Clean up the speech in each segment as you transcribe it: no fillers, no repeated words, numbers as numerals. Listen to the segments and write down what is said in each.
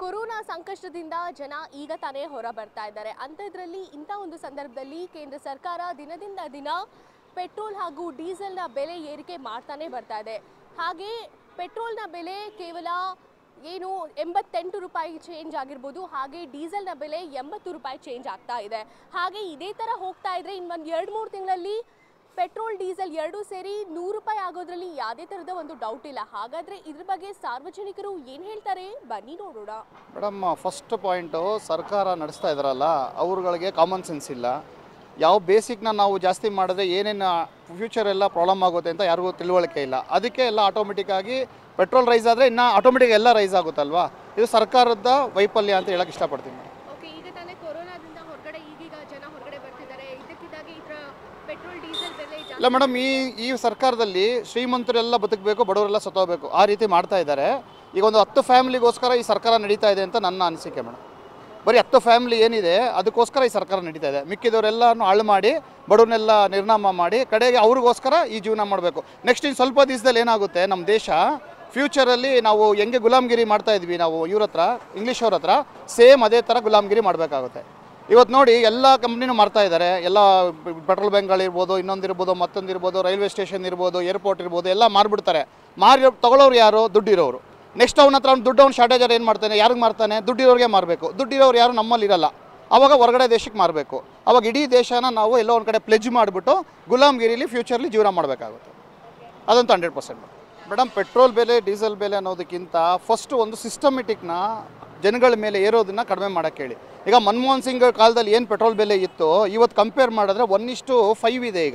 Corona ಸಂಕಷ್ಟದಿಂದ ಜನ ಈಗ ತಾನೇ ಹೊರ ಬರ್ತಾ ಇದ್ದಾರೆ. ಅಂಥದ್ರಲ್ಲಿ ಇಂಥ ಒಂದು ಸಂದರ್ಭದಲ್ಲಿ ಕೇಂದ್ರ ಸರ್ಕಾರ ದಿನದಿಂದ ದಿನ ಪೆಟ್ರೋಲ್ ಹಾಗೂ ಡೀಸೆಲ್ನ ಬೆಲೆ ಏರಿಕೆ ಮಾಡ್ತಾನೆ ಬರ್ತಾ ಇದೆ. ಹಾಗೆ ಪೆಟ್ರೋಲ್ನ ಬೆಲೆ ಕೇವಲ ಏನು 88 ರೂಪಾಯಿ ಚೇಂಜ್ ಆಗಿರ್ಬೋದು, ಹಾಗೆ ಡೀಸೆಲ್ನ ಬೆಲೆ 80 ರೂಪಾಯಿ ಚೇಂಜ್ ಆಗ್ತಾ ಇದೆ. ಹಾಗೆ ಇದೇ ಥರ ಹೋಗ್ತಾ ಇದ್ರೆ ಇನ್ನೊಂದು 2-3 ತಿಂಗಳಲ್ಲಿ ಪೆಟ್ರೋಲ್ ಡೀಸೆಲ್ ಎರಡೂ ಸೇರಿ 100 ರೂಪಾಯಿ ಆಗೋದ್ರಲ್ಲಿ ಯಾವುದೇ ಥರದ ಒಂದು ಡೌಟ್ ಇಲ್ಲ. ಹಾಗಾದರೆ ಇದ್ರ ಬಗ್ಗೆ ಸಾರ್ವಜನಿಕರು ಏನು ಹೇಳ್ತಾರೆ ಬನ್ನಿ ನೋಡೋಣ. ಮೇಡಮ್, ಫಸ್ಟ್ ಪಾಯಿಂಟು ಸರ್ಕಾರ ನಡೆಸ್ತಾ ಇದ್ದಾರಲ್ಲ ಅವ್ರುಗಳಿಗೆ ಕಾಮನ್ ಸೆನ್ಸ್ ಇಲ್ಲ. ಯಾವ ಬೇಸಿಕ್ನ ನಾವು ಜಾಸ್ತಿ ಮಾಡಿದ್ರೆ ಏನೇನು ಫ್ಯೂಚರ್ ಎಲ್ಲ ಪ್ರಾಬ್ಲಮ್ ಆಗುತ್ತೆ ಅಂತ ಯಾರಿಗೂ ತಿಳುವಳಿಕೆ ಇಲ್ಲ. ಅದಕ್ಕೆ ಎಲ್ಲ ಆಟೋಮೆಟಿಕ್ಕಾಗಿ ಪೆಟ್ರೋಲ್ ರೈಸ್ ಆದರೆ ಇನ್ನು ಆಟೋಮೆಟಿಕ್ ಎಲ್ಲ ರೈಸ್ ಆಗುತ್ತಲ್ವಾ. ಇದು ಸರ್ಕಾರದ ವೈಫಲ್ಯ ಅಂತ ಹೇಳಕ್ಕೆ ಇಷ್ಟಪಡ್ತೀನಿ. ಓಕೆ, ಈಗ ತಾನೇ ಕೊರೋನಾದಿಂದ ಹೊರಗಡೆ ಈಗೀಗ ಜನ ಹೊರಗಡೆ ಬರ್ತಿದ್ದಾರೆ, ಇದಕ್ಕಿದ್ದಾಗೆ ಇದರ ಪೆಟ್ರೋಲ್ ಡೀಸೆಲ್ ಬೆಲೆ ಇಲ್ಲ ಮೇಡಮ್, ಈ ಸರ್ಕಾರದಲ್ಲಿ ಶ್ರೀಮಂತರೆಲ್ಲ ಬದುಕಬೇಕು, ಬಡವರೆಲ್ಲ ಸತ್ತೋಗಬೇಕು, ಆ ರೀತಿ ಮಾಡ್ತಾ ಇದ್ದಾರೆ. ಈಗ ಒಂದು 10 ಫ್ಯಾಮಿಲಿಗೋಸ್ಕರ ಈ ಸರ್ಕಾರ ನಡೀತಾ ಇದೆ ಅಂತ ನನ್ನ ಅನಿಸಿಕೆ ಮೇಡಮ್. ಬರೀ 10 ಫ್ಯಾಮಿಲಿ ಏನಿದೆ ಅದಕ್ಕೋಸ್ಕರ ಈ ಸರ್ಕಾರ ನಡೀತಾ ಇದೆ. ಮಿಕ್ಕಿದವರೆಲ್ಲನೂ ಹಾಳು ಮಾಡಿ ಬಡವನ್ನೆಲ್ಲ ನಿರ್ನಾಮ ಮಾಡಿ ಕಡೆಗೆ ಅವ್ರಿಗೋಸ್ಕರ ಈ ಜೀವನ ಮಾಡಬೇಕು. ನೆಕ್ಸ್ಟ್ ಇನ್ನು ಸ್ವಲ್ಪ ದಿವಸದಲ್ಲಿ ಏನಾಗುತ್ತೆ, ನಮ್ಮ ದೇಶ ಫ್ಯೂಚರಲ್ಲಿ ನಾವು ಹೆಂಗೆ ಗುಲಾಮ್ಗಿರಿ ಮಾಡ್ತಾ ಇದ್ವಿ ನಾವು ಇವ್ರ ಹತ್ರ, ಇಂಗ್ಲೀಷ್ ಅವ್ರ ಹತ್ರ, ಸೇಮ್ ಅದೇ ಥರ ಗುಲಾಮ್ಗಿರಿ ಮಾಡಬೇಕಾಗುತ್ತೆ. ಇವತ್ತು ನೋಡಿ ಎಲ್ಲ ಕಂಪ್ನಿನೂ ಮಾಡ್ತಾ ಇದ್ದಾರೆ. ಎಲ್ಲ ಪೆಟ್ರೋಲ್ ಬಂಕ್ಗಳಿರ್ಬೋದು, ಇನ್ನೊಂದಿರ್ಬೋದು, ಮತ್ತೊಂದಿರ್ಬೋದು, ರೈಲ್ವೆ ಸ್ಟೇಷನ್ ಇರ್ಬೋದು, ಏರ್ಪೋರ್ಟ್ ಇರ್ಬೋದು, ಎಲ್ಲ ಮಾರಿಬಿಡ್ತಾರೆ. ತೊಗೊಳ್ಳೋರು ಯಾರು? ದುಡ್ಡಿರೋರು. ನೆಕ್ಸ್ಟ್ ಅವನ ಹತ್ರ ದುಡ್ಡು ಅವ್ನು ಶಾರ್ಟೇಜರ್ ಏನು ಮಾಡ್ತಾನೆ? ಯಾರಿಗೆ ಮಾರ್ತಾನೆ? ದುಡ್ಡಿರೋರಿಗೆ ಮಾರಬೇಕು. ದುಡ್ಡಿರೋರು ಯಾರು ನಮ್ಮಲ್ಲಿ ಇರಲ್ಲ, ಆವಾಗ ಹೊರಗಡೆ ದೇಶಕ್ಕೆ ಮಾರಬೇಕು. ಆವಾಗ ಇಡೀ ದೇಶನ ನಾವು ಎಲ್ಲೋ ಒಂದು ಕಡೆ ಪ್ಲೆಜ್ ಮಾಡಿಬಿಟ್ಟು ಗುಲಾಮ್ಗಿರಿಲಿ ಫ್ಯೂಚರ್ಲಿ ಜೀವನ ಮಾಡಬೇಕಾಗುತ್ತೆ. ಅದಂತೂ 100%. ಮೇಡಮ್, ಪೆಟ್ರೋಲ್ ಬೆಲೆ ಡೀಸೆಲ್ ಬೆಲೆ ಅನ್ನೋದಕ್ಕಿಂತ ಫಸ್ಟು ಒಂದು ಸಿಸ್ಟಮೆಟಿಕ್ನ ಜನಗಳ ಮೇಲೆ ಏರೋದನ್ನು ಕಡಿಮೆ ಮಾಡೋಕ್ಕೆ ಹೇಳಿ. ಈಗ ಮನಮೋಹನ್ ಸಿಂಗ್ ಕಾಲದಲ್ಲಿ ಏನು ಪೆಟ್ರೋಲ್ ಬೆಲೆ ಇತ್ತು ಇವತ್ತು ಕಂಪೇರ್ ಮಾಡಿದ್ರೆ 1:5 ಇದೆ.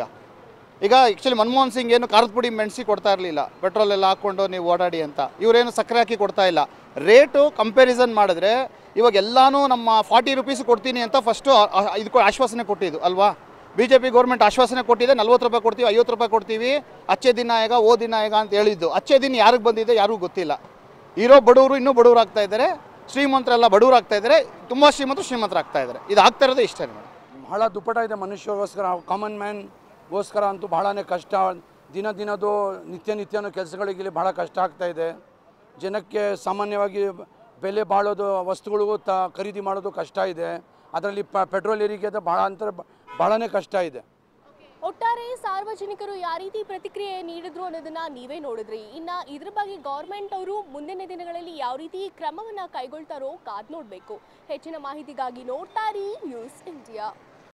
ಈಗ ಆ್ಯಕ್ಚುಲಿ ಮನಮೋಹನ್ ಸಿಂಗ್ ಏನು ಖಾರದ ಪುಡಿ ಮೆಣಸಿ ಕೊಡ್ತಾ ಇರಲಿಲ್ಲ, ಪೆಟ್ರೋಲ್ ಎಲ್ಲ ಹಾಕ್ಕೊಂಡು ನೀವು ಓಡಾಡಿ ಅಂತ. ಇವರೇನು ಸಕ್ಕರೆ ಹಾಕಿ ಕೊಡ್ತಾ ಇಲ್ಲ. ರೇಟು ಕಂಪ್ಯಾರಿಸನ್ ಮಾಡಿದ್ರೆ ಇವಾಗ ಎಲ್ಲನೂ ನಮ್ಮ 40 ರೂಪೀಸ್ ಕೊಡ್ತೀನಿ ಅಂತ ಫಸ್ಟು ಇದಕ್ಕೂ ಆಶ್ವಾಸನೆ ಕೊಟ್ಟಿದ್ದು ಅಲ್ವಾ. BJP ಗೌರ್ಮೆಂಟ್ ಆಶ್ವಾಸನೆ ಕೊಟ್ಟಿದೆ, 40 ರೂಪಾಯಿ ಕೊಡ್ತೀವಿ, 50 ರೂಪಾಯಿ ಕೊಡ್ತೀವಿ, ಅಚ್ಚೆ ದಿನ ಈಗ ಓ ದಿನ ಈಗ ಅಂತ ಹೇಳಿದ್ದು. ಅಚ್ಚೆ ದಿನ ಯಾರಿಗೆ ಬಂದಿದೆ ಯಾರಿಗೂ ಗೊತ್ತಿಲ್ಲ. ಇರೋ ಬಡವರು ಇನ್ನೂ ಬಡವರು ಆಗ್ತಾ ಇದ್ದಾರೆ, ಶ್ರೀಮಂತರೆಲ್ಲ ಬಡವರು ಆಗ್ತಾ ಇದ್ದಾರೆ, ತುಂಬ ಶ್ರೀಮಂತರಾಗ್ತಾ ಇದ್ದಾರೆ. ಇದು ಆಗ್ತಾ ಇರೋದೇ ಇಷ್ಟ ಮೇಡಮ್. ಬಹಳ ದುಪ್ಪಟ ಇದೆ ಮನುಷ್ಯಗೋಸ್ಕರ, ಕಾಮನ್ ಮ್ಯಾನ್ಗೋಸ್ಕರ ಅಂತೂ ಬಹಳನೇ ಕಷ್ಟ. ದಿನದಿನದು ನಿತ್ಯನೂ ಕೆಲಸಗಳಿಗೆ ಭಾಳ ಕಷ್ಟ ಆಗ್ತಾ ಇದೆ. ಜನಕ್ಕೆ ಸಾಮಾನ್ಯವಾಗಿ ಬೆಲೆ ಬಾಳೋದು ವಸ್ತುಗಳಿಗೂ ಖರೀದಿ ಮಾಡೋದು ಕಷ್ಟ ಇದೆ. ಅದರಲ್ಲಿ ಪೆಟ್ರೋಲ್ ಏರಿಕೆ ಬಹಳನೇ ಕಷ್ಟ ಇದೆ. ಒಟ್ಟಾರೆ ಸಾರ್ವಜನಿಕರು ಯಾವ ರೀತಿ ಪ್ರತಿಕ್ರಿಯೆ ನೀಡಿದ್ರು ಅನ್ನೋದನ್ನ ನೀವೇ ನೋಡಿದ್ರಿ. ಇನ್ನು ಇದ್ರ ಬಗ್ಗೆ ಗೌರ್ಮೆಂಟ್ ಅವರು ಮುಂದಿನ ದಿನಗಳಲ್ಲಿ ಯಾವ ರೀತಿ ಕ್ರಮವನ್ನು ಕೈಗೊಳ್ತಾರೋ ಕಾದ್ ನೋಡಬೇಕು. ಹೆಚ್ಚಿನ ಮಾಹಿತಿಗಾಗಿ ನೋಡ್ತಾ ಇರಿ ನ್ಯೂಸ್ ಇಂಡಿಯಾ.